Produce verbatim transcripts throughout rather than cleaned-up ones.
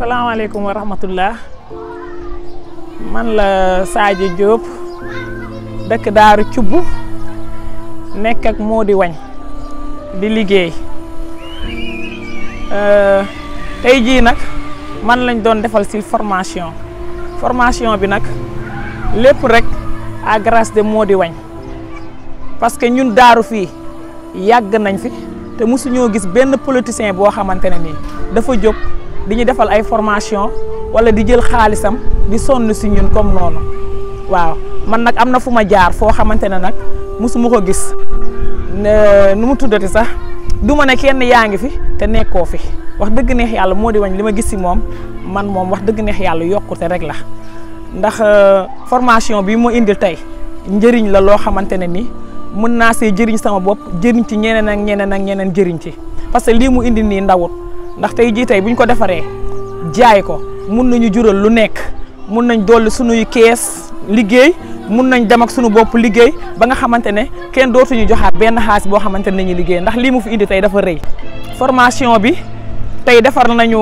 salaamaaleykum wa rahmatullah man la Sadio Diop dëkk Daaru Cubb nekk ak Mody Wagne di liggéey tey jii nag man lañ doon defal ci formation formation bi nag lépp rek à grâce de Mody Wagne parce que ñun daaru fii yàgg nañ fi te mosuñoo gis benn politicien boo xamante ne nii dafa jóg di ñu defal ay formation wala di jël xaalisam di sonn si ñun comme noonu waaw man nag am na fu ma jaar foo xamante ne nag mosuma ko gis nu mu tuddati sax du ma ne kenn yaa ngi fi te nekkoo fi wax dëgg neex yàlla Mody Wagne li ma gis si moom man moom wax dëgg neex yàlla yokkute rek la ndax formation bi mu indil tey njëriñ la loo xamante ne ni mën naa see jëriñ sama bopp jëriñ ci ñeneen ak ñeneen ak ñeneen jëriñ ci parce que lii mu indi nii ndawut ndax tey jii tey bu ñu ko defaree jaay ko mun nañu jural lu nekk mun nañ dolli sunuy kees liggéey mun nañ dem ak sunu bopp liggéey ba nga xamante ne kenn dootuñu joxaat benn xaalis boo xamante ne nañu liggéey ndax lii mu fi indi tey dafa rëy. formation bi tey defar nañu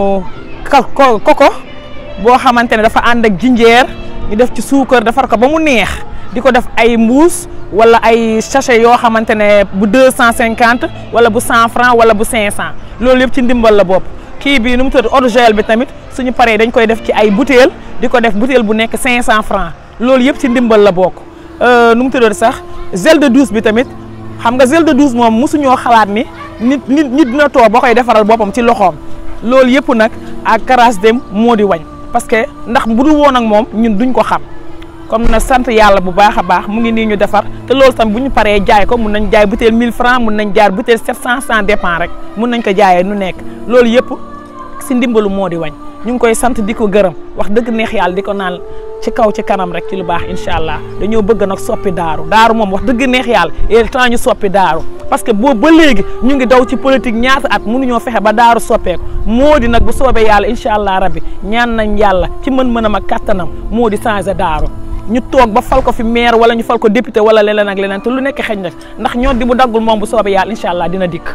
koko boo xamante ne dafa ànd ak jinjeer ñu def ci suukar defar ko ba mu neex di ko def ay mbuus wala ay sachet yoo xamante ne bu deux cent cinquante wala bu cent franc wala bu cinq cent loolu yëpp ci ndimbal la bopp. kii bii nu mu tudd eau de Javel bi tamit suñu paree dañ koy def ci ay butéel di ko def butéel bu nekk cinq cent francs loolu yëpp ci ndimbal la bokk. nu mu tudd sax gel de douche bi tamit xam nga gel de douche moom mosuñoo xalaat ni nit nit nit dina toog ba koy defaral boppam ci loxoom loolu yëpp nag ak grâce de Mody Wagne parce que ndax bu dul woon ak moom ñun duñ ko xam. comme na sant yàlla bu baax a baax mu ngi nii ñu defar te loolu tam bu ñu paree jaay ko mun nañ jaay butéel mille francs mun nañ jaar butéel sept cent sans dépend rek mun nañ ko jaayee nu nekk loolu yëpp si ndimbalu Mody Wagne ñu ngi koy sant di ko gërëm wax dëgg neex yàlla di ko naan ci kaw ci kanam rek ci lu baax incha allah dañoo bëgg nag soppi daaru daaru moom wax dëgg neex yàlla et temps ñu soppi daaru parce que boobu ba léegi ñu ngi daw ci politique ñaata at mënuñoo fexe ba daaru soppeeku Mody nag bu soobee yàlla incha allah rabbi ñaan nañ yàlla ci mën-mënam ak kattanam Mody changé daaru ñu toog ba fal ko fi maire wala ñu fal ko député wala leneen ak leneen te lu nekk xëj na ndax ñoo di bu daggul moom bu soobee yàlla incha allah dina dikk.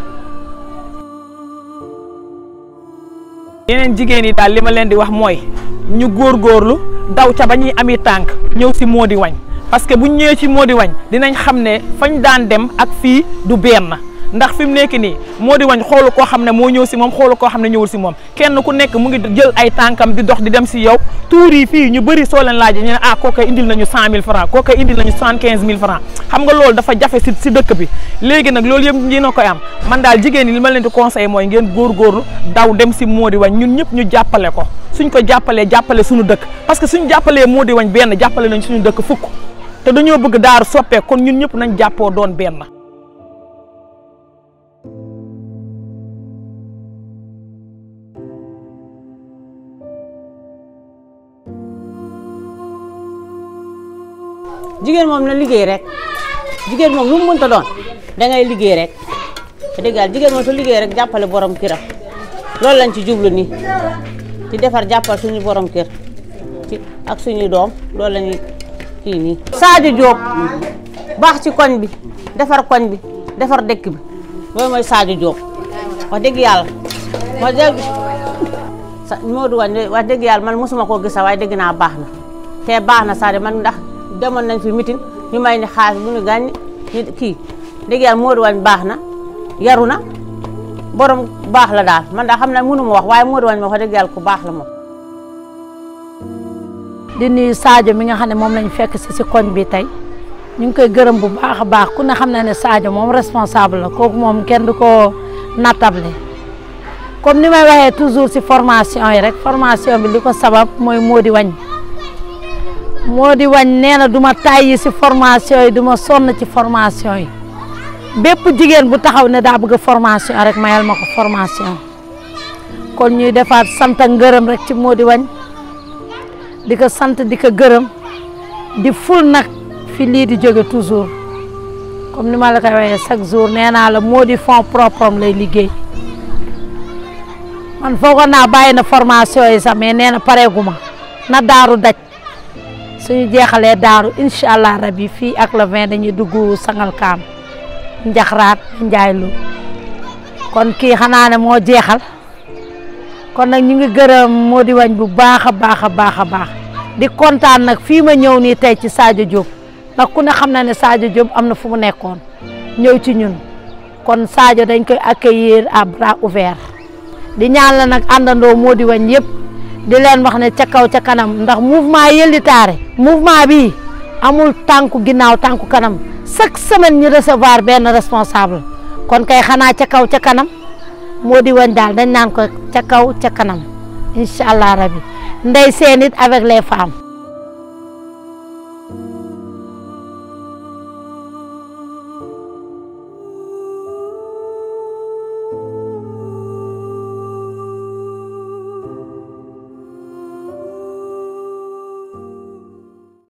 yeneen jigéen yi daal li ma leen di wax mooy ñu góorgóorlu daw ca ba ñuy ami tànk ñëw si Mody Wagne parce que bu ñu ñëwee ci Mody Wagne dinañ xam ne fañ daan dem ak fii du benn ndax fi mu nekk nii Mody Wagne xoolu koo xam ne moo ñëw si moom xoolu koo xam ne ñëwul si moom kenn ku nekk mu ngi jël ay tànkam di dox di dem si yow tuur yi fii ñu bëri soo leen laajee ñu ne ah kooka indil nañu cent mille francs kooka indil nañu soixante quinze mille francs xam nga loolu dafa jafe si si dëkk bi léegi nag loolu yëpp ñi na koy am man daal jigéen ñi li ma leen di conseillé mooy ngeen góorgóorlu daw dem si Mody Wagne ñun ñëpp ñu jàppale ko suñ ko jàppalee jàppale suñu dëkk parce que suñ jàppalee Mody Wagne benn jàppale nañ suñu dëkk fukk te dañoo bëgg daaru soppee kon ñun ñëpp nañ jàppoo doon benn. jigéen moom na liggéey rek jigéen moom lu mu mënta doon da ngay liggéey rek te dëggal jigéen moom su liggéey rek jàppale borom këram loolu lañ ci jublu nii ci defar jàppal suñu borom kër ci ak suñu doom loolu lañuy kii nii. Sadio Diop baax ci koñ bi defar koñ bi defar dëkk bi loolu mooy Sadio Diop wax dëgg yàlla wax dëgg sa Mody Wagne wax dëgg yàlla man mosuma koo gis waaye dëgg naa baax na te baax na Sadio man ndax. demoon nañ fi mitin ñu may ni xaalis bu ñu gàññ ñu kii dëgg yàlla Mody Wagne baax na yaru na borom baax la daal man daa xam ne mënu ma wax waaye Mody Wagne ma wax dëgg yàlla ku baax la moom. di nuyu Sadio mi nga xam ne moom lañu fekk si si koñ bi tey ñu ngi koy gërëm bu baax a baax ku ne xam na ne Sadio moom responsable la kooku moom kenn du ko nattable comme ni may waxee toujours si formation yi rek formation bi li ko sabab mooy Mody Wagne. Mody Wagne nee na du ma tàyyi si formation yi du ma sonn ci formation yi bépp jigéen bu taxaw ne daa bëgg formation rek mayal ma ko formation kon ñuy defaat sant ak ngërëm rek ci Mody Wagne di ko sant di ko gërëm di ful nag fi lii di jóge toujours comme ni ma la koy waxee chaque jour nee naa la Mody fond propre am lay liggéey man foogoon naa bàyyi na formation yi sax mais nee na pareegu ma na daaru daj. suñu jeexalee daaru incha allah rabi fii ak le vingt dañuy dugg Sangalkam njaxraat njaay lu kon kii xanaa ne moo jeexal kon nag ñu ngi gërëm Mody Wagne bu baax a baax a baax a baax di kontaan nag fii ma ñëw nii tey ci Sadio Diop ndax ku ne xam na ne Sadio Diop am na fu mu nekkoon ñëw ci ñun kon Sadio dañ koy accueillir à bras ouverts di ñaan la nag àndandoo Mody Wagne yëpp di leen wax ne ca kaw ca kanam ndax mouvement Yelli Taare mouvement bi amul tànku ginnaaw tànku kanam chaque semaine ñu recevoir benn responsable kon kay xanaa ca kaw ca kanam Mody Wagne daal dañ naan ko ca kaw ca kanam incha allah rabi ndey seen it avec les femmes.